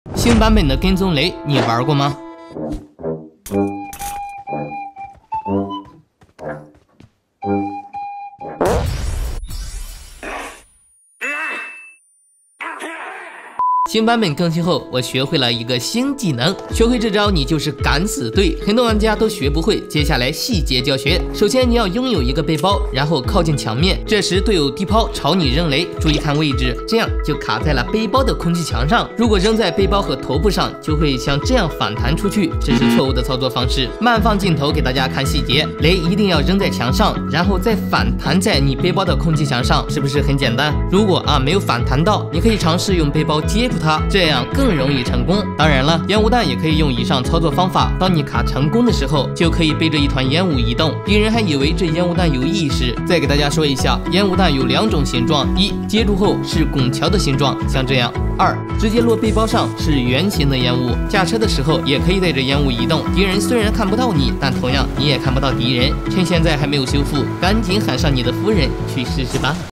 新版本的跟踪雷你玩过吗？新版本更新后，我学会了一个新技能。学会这招，你就是敢死队，很多玩家都学不会。接下来细节教学。首先，你要拥有一个背包，然后靠近墙面，这时队友低抛朝你扔雷，注意看位置，这样就卡在了背包的空气墙上。如果扔在背包和头部上，就会像这样反弹出去，这是错误的操作方式。慢放镜头给大家看细节，雷一定要扔在墙上，然后再反弹在你背包的空气墙上，是不是很简单？如果没有反弹到，你可以尝试用背包接住它，这样更容易成功。当然了，烟雾弹也可以用以上操作方法。当你卡成功的时候，就可以背着一团烟雾移动，敌人还以为这烟雾弹有意识。再给大家说一下，烟雾弹有2种形状：一，接住后是拱桥的形状，像这样；二，直接落背包上是圆形的烟雾。驾车的时候也可以带着烟雾移动，敌人虽然看不到你，但同样你也看不到敌人。趁现在还没有修复，赶紧喊上你的夫人去试试吧。